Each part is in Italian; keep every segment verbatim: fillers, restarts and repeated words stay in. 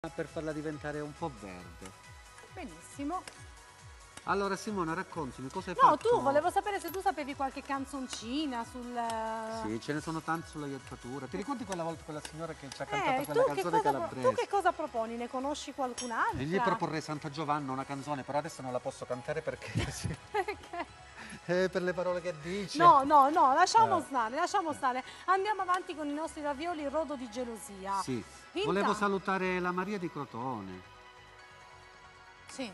per farla diventare un po' verde. Benissimo. Allora Simona, raccontami cosa hai No, fatto? tu, volevo sapere se tu sapevi qualche canzoncina sul... Sì, ce ne sono tante sulla iettatura. Ti ricordi quella volta quella signora che ci ha Eh, cantato tu quella che, canzone cosa, pro- tu calabrese? che cosa proponi? Ne conosci qualcun'altra? E gli proporrei Santa Giovanna, una canzone, però adesso non la posso cantare perché sì, Perché? eh, per le parole che dice. No, no, no, lasciamo Eh. stare, lasciamo stare. Andiamo avanti con i nostri ravioli rodo di gelosia. Sì, Intanto- volevo salutare la Maria di Crotone. Sì.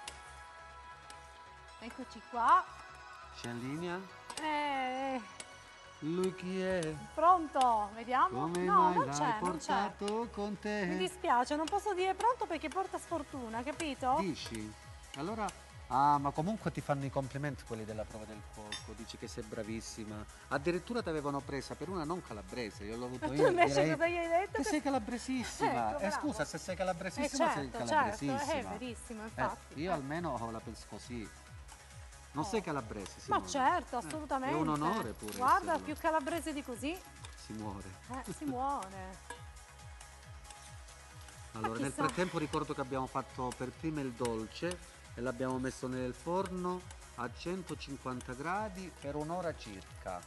Eccoci qua. C'è in linea? Eh, Lui chi è? pronto? Vediamo. Come No, mai non l'hai c'è, non c'è. portato con Mi te? dispiace, non posso dire pronto perché porta sfortuna, capito? Dici? Allora... Ah, ma comunque ti fanno i complimenti quelli della prova del fuoco, dici che sei bravissima. Addirittura ti avevano presa per una non calabrese, io l'ho avuto Ma io. tu invece direi cosa gli hai detto? che sei calabresissima. Ecco, Eh, bravo. scusa, se sei Eh calabresissima sei certo, calabresissima. certo, è verissimo, Eh, infatti. io Eh. almeno la penso così. Non Oh. sei calabrese, Ma Simona? certo, Eh, assolutamente. è un onore pure Guarda, esserlo. più calabrese di così, Si muore. eh, si muore. Allora, Ma nel chissà. frattempo ricordo che abbiamo fatto per prima il dolce e l'abbiamo messo nel forno a centocinquanta gradi per un'ora circa.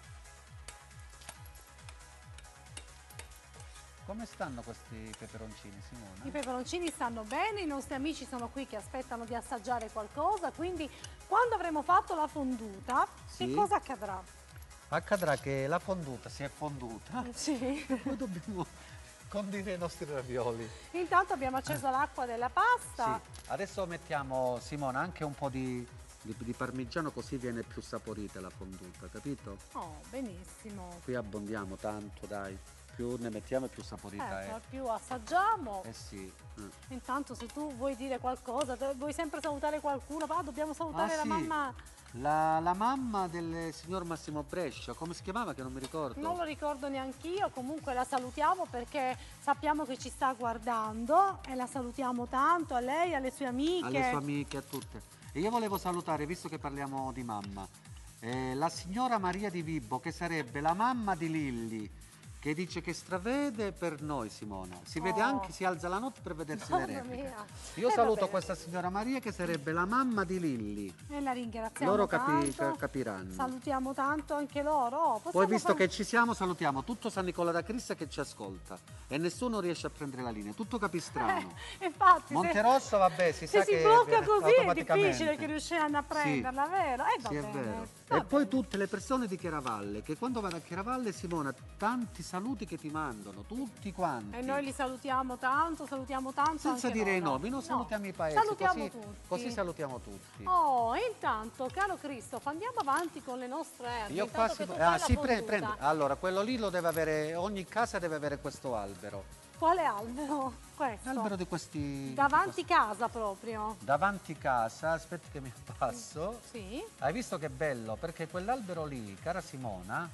Come stanno questi peperoncini, Simona? I peperoncini stanno bene, i nostri amici sono qui che aspettano di assaggiare qualcosa, quindi quando avremo fatto la fonduta, Sì. che cosa accadrà? Accadrà che la fonduta si è fonduta Sì. e poi dobbiamo condire i nostri ravioli. Intanto abbiamo acceso l'acqua della pasta. Sì. Adesso mettiamo, Simona, anche un po' di, di, di parmigiano così viene più saporita la fonduta, capito? Oh, benissimo. Qui abbondiamo tanto, dai. Più ne mettiamo e più saporita Ecco, è. più assaggiamo. Eh sì. eh. Intanto se tu vuoi dire qualcosa, te- vuoi sempre salutare qualcuno, va, dobbiamo salutare Ah, la sì. mamma, La, la mamma del signor Massimo Brescia, come si chiamava che non mi ricordo? non lo ricordo neanch'io, comunque la salutiamo perché sappiamo che ci sta guardando e la salutiamo tanto a lei, alle sue amiche. Alle sue amiche, a tutte. E io volevo salutare, visto che parliamo di mamma, eh, la signora Maria di Vibbo, che sarebbe la mamma di Lilli, che dice che stravede per noi, Simona. Si vede Oh. anche, si alza la notte per vedersi Mamma le repliche. mia. Io Eh, saluto vabbè. questa signora Maria, che sarebbe la mamma di Lilli. E la ringraziamo Loro capi- tanto. capiranno. Salutiamo tanto anche loro. Oh, Poi, possiamo visto far- che ci siamo, salutiamo tutto San Nicola da Crista che ci ascolta e nessuno riesce a prendere la linea, tutto Capistrano. Eh, infatti, se- Monterosso, vabbè, si se sa si che blocca viene così è automaticamente. difficile che riusciranno a Sì. prenderla, vero? Eh, va Sì, è bene. vero. Va E poi bene. tutte le persone di Chiaravalle, che quando vanno a Chiaravalle, Simona, tanti saluti che ti mandano, tutti quanti. E noi li salutiamo tanto, salutiamo tanto. Senza anche dire i loro. nomi, non No, salutiamo i paesi, salutiamo così, tutti. così salutiamo tutti. Oh, e intanto, caro Cristof, andiamo avanti con le nostre erbe. Io qua intanto si... che tu ah, fai la sì, pre- fonduta. prendi. Allora, quello lì lo deve avere, ogni casa deve avere questo albero. Quale albero? Questo. L'albero di questi... Davanti casa proprio. Davanti casa, aspetti che mi passo. Sì. Hai visto che bello? Perché quell'albero lì, cara Simona,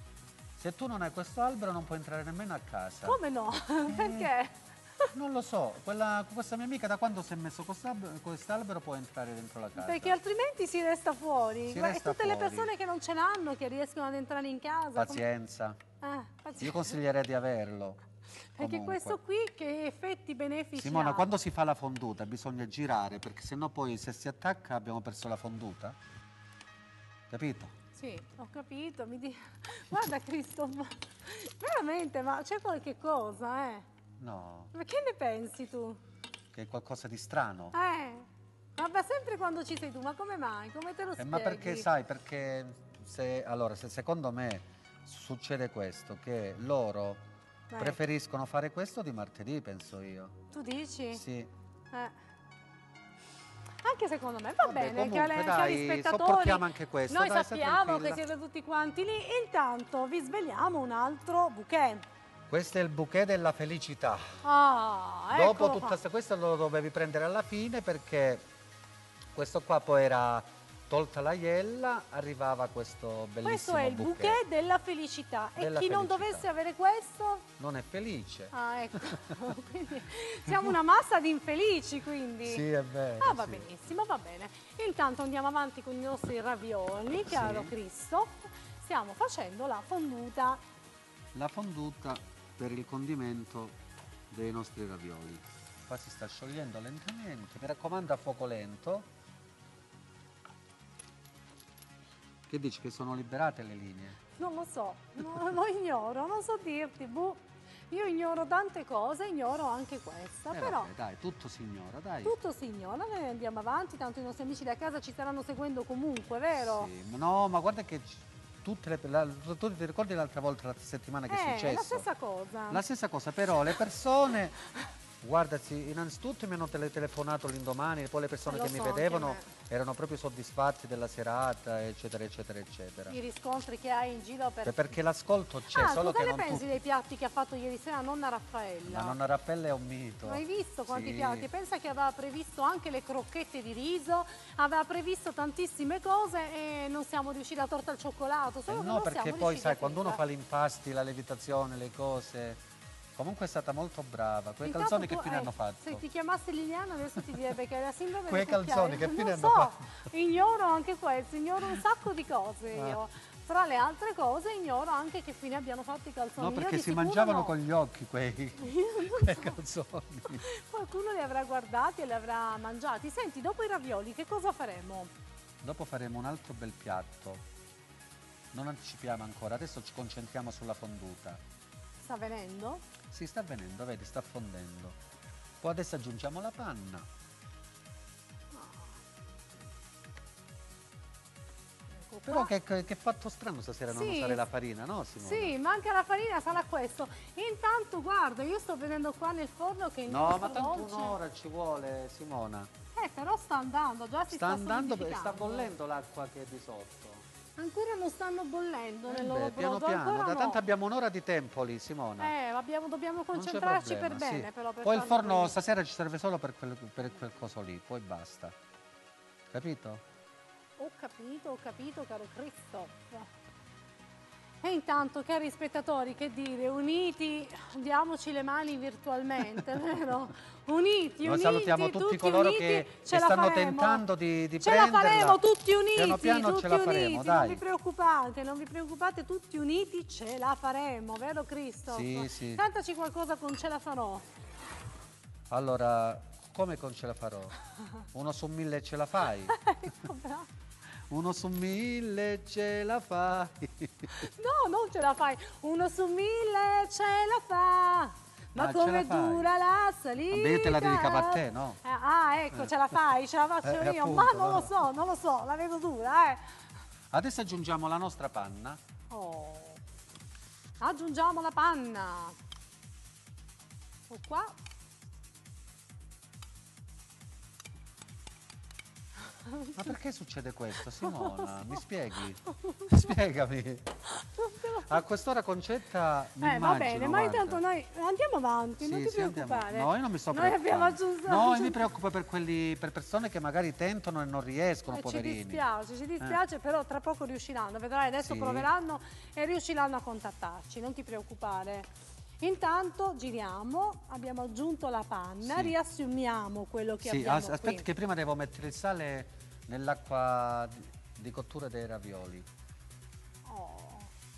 se tu non hai questo albero non puoi entrare nemmeno a casa. Come no? Perché? Non lo so, quella, questa mia amica da quando si è messo quest'albero, quest'albero può entrare dentro la casa. Perché altrimenti si resta fuori. Si Guarda, resta e tutte le fuori. persone che non ce l'hanno, che riescono ad entrare in casa. come- Pazienza. Eh, pazienza. Io consiglierei di averlo. Perché comunque. questo qui che effetti benefici Simona, ha? quando si fa la fonduta bisogna girare, perché sennò poi se si attacca abbiamo perso la fonduta. Capito? Sì, ho capito. Mi di... Guarda Cristo, veramente, ma c'è qualche cosa, eh? No, Ma che ne pensi tu? che è qualcosa di strano. Eh, vabbè, sempre quando ci sei tu, ma come mai? Come te lo Eh, spieghi? ma perché sai, perché se, allora, se secondo me succede questo, che loro Beh, preferiscono fare questo di martedì, penso io. tu dici? Sì. Eh. Anche secondo me, va Vabbè, bene, comunque, cari, dai, cari spettatori. sopportiamo anche questo, Noi dai, stai sappiamo tranquilla. che siete tutti quanti lì. Intanto vi sveliamo un altro bouquet. Questo è il bouquet della felicità. Ah, Dopo eccolo tutta qua. questa, questo lo dovevi prendere alla fine perché questo qua poi era tolta la iella, arrivava questo bellissimo Questo è il bouquet della felicità. Della e chi non felicità. dovesse avere questo? Non è felice. Ah, ecco. Quindi siamo una massa di infelici, quindi. Sì, è vero. Ah, va sì. benissimo, va bene. Intanto andiamo avanti con i nostri ravioli, caro Sì. Cristo. Stiamo facendo la fonduta. La fonduta per il condimento dei nostri ravioli. qua si sta sciogliendo lentamente. Mi raccomando a fuoco lento. Che dici, che sono liberate le linee? Non lo so, no, lo ignoro, non so dirti. Boh. Io ignoro tante cose, ignoro anche questa, Eh, però vabbè, dai, tutto si ignora, dai. tutto si ignora, noi andiamo avanti, tanto i nostri amici da casa ci staranno seguendo comunque, vero? Sì, no, ma guarda che c- tutte le, la, tu ti ricordi l'altra volta, la settimana che è Eh, successo? la stessa cosa. La stessa cosa, però le persone, guarda, sì, innanzitutto mi hanno tele- telefonato l'indomani, poi le persone Lo che so, mi anche vedevano me. erano proprio soddisfatti della serata, eccetera, eccetera, eccetera. I riscontri che hai in giro per... Beh, perché l'ascolto c'è, Ah, solo tu che che ne non pensi tu... dei piatti che ha fatto ieri sera nonna Raffaella? La nonna Rappella è un mito. Hai visto quanti Sì. piatti? Pensa che aveva previsto anche le crocchette di riso, aveva previsto tantissime cose e non siamo riusciti, la torta al cioccolato, Eh solo che no, non perché siamo poi riusciti sai, a quando uno finire. fa gli impasti, la levitazione, le cose, comunque è stata molto brava. Quei Intanto calzoni tu, che fine eh, hanno fatto? Se ti chiamassi Liliana adesso ti direbbe che è la sindrome Quei del calzoni cucchiaio. che fine Non hanno so, fatto? ignoro anche questo, ignoro un sacco di cose Ah. io. Tra le altre cose ignoro anche che fine abbiano fatto i calzoni. No, Io perché di si sicuro mangiavano no. con gli occhi quei, Io non quei so. calzoni. Qualcuno li avrà guardati e li avrà mangiati. Senti, dopo i ravioli che cosa faremo? Dopo faremo un altro bel piatto. Non anticipiamo ancora, adesso ci concentriamo sulla fonduta. Sta venendo? Si sta avvenendo, vedi, sta fondendo. Poi adesso aggiungiamo la panna. Ecco Però qua. che, che- che fatto strano stasera non Sì. usare la farina, no Simone? Sì, manca la farina, sarà questo. Intanto, guarda, io sto vedendo qua nel forno che il No, nostro ma tanto dolce... un'ora ci vuole, Simona. Eh, però sta andando, già si sta, Sta andando, sta solidificando. bollendo l'acqua che è di sotto. Ancora non stanno bollendo Eh nel beh, loro piano brodo, piano, ancora da no. tanto abbiamo un'ora di tempo lì, Simona. Eh, abbiamo- dobbiamo Non c'è concentrarci per problema, bene, sì. però. Per Poi il farlo forno bene. stasera ci serve solo per quel, per quel coso lì, poi basta. Capito? Ho capito, ho capito, caro Christoph. E intanto, cari spettatori, che dire, uniti, diamoci le mani virtualmente, vero? Uniti, Noi uniti, salutiamo tutti, coloro uniti, che, ce che la stanno faremo. tentando di, di Ce la prenderla. faremo tutti uniti, Piano piano tutti ce la faremo, uniti, dai. non vi preoccupate, non vi preoccupate, tutti uniti ce la faremo, vero Christoph? Sì, sì. Cantaci qualcosa con ce la farò. Allora, come con ce la farò? Uno su mille ce la fai? Ecco, bravo. Uno su mille ce la fai? No, non ce la fai. Uno su mille ce la fa. Ma Ah, ce come la fai? dura la salita. Vabbè, io te la dedicavo a te, no? Eh, ah, ecco, ce la fai, ce la faccio Eh, io. appunto, Ma non lo no. so, non lo so, la vedo dura, eh. Adesso aggiungiamo la nostra panna. Oh. Aggiungiamo la panna. Ecco qua. Ma perché succede questo, Simona? Mi spieghi? Spiegami. A quest'ora Concetta mi Eh, va immagino, bene, ma guarda. intanto noi andiamo avanti, non Sì, ti sì, andiamo. preoccupare. No, io non mi sto Noi abbiamo preoccupando. aggiunto... No, io mi preoccupo per quelli, per persone che magari tentano e non riescono, Eh, ci poverini. dispiace, ci dispiace, però tra poco riusciranno, vedrai, adesso Sì. proveranno e riusciranno a contattarci, non ti preoccupare. Intanto giriamo, abbiamo aggiunto la panna, Sì. riassumiamo quello che Sì, abbiamo as- aspetta qui. che prima devo mettere il sale nell'acqua di, di cottura dei ravioli. Oh,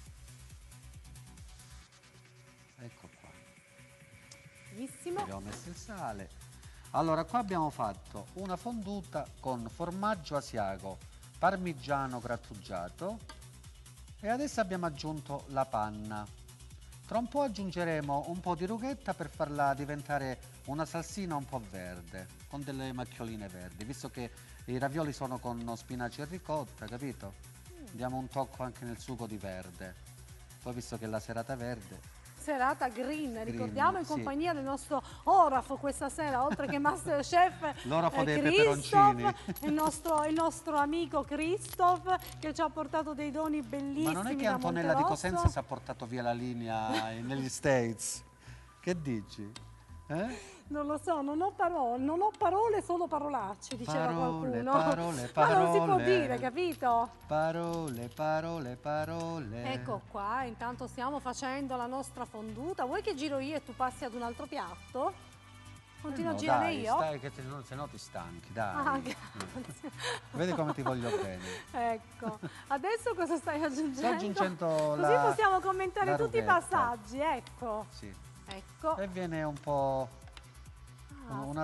Ecco qua. bravissimo. Abbiamo messo il sale. Allora, qua abbiamo fatto una fonduta con formaggio asiago, parmigiano grattugiato e adesso abbiamo aggiunto la panna. Tra un po' aggiungeremo un po' di rughetta per farla diventare una salsina un po' verde, con delle macchioline verdi, visto che i ravioli sono con spinaci e ricotta, capito? Diamo un tocco anche nel sugo di verde. Poi visto che è la serata verde, Serata green, Green, ricordiamo in sì. compagnia del nostro Orafo questa sera, oltre che Masterchef, L'Orafo dei Christoph, peperoncini. il nostro, il nostro amico Christoph che ci ha portato dei doni bellissimi. ma non è che da Antonella di Monterosso. Cosenza si è portato via la linea eh, negli States? Che dici? Eh? Non lo so, non ho parole, non ho parole, solo parolacce, diceva Parole, qualcuno. parole, Ma non si può parole. dire, capito? Parole, parole, parole. Ecco qua, intanto stiamo facendo la nostra fonduta. Vuoi che giro io e tu passi ad un altro piatto? Continuo Eh no, a girare dai, io? Stai che te- no, se no ti stanchi, dai. Ah, Mm. grazie. Vedi come ti voglio bene. Ecco, adesso cosa stai aggiungendo? Sto aggiungendo Così la- possiamo commentare la tutti i rughetta. passaggi, ecco. Sì. Ecco. E viene un po'... Ah. una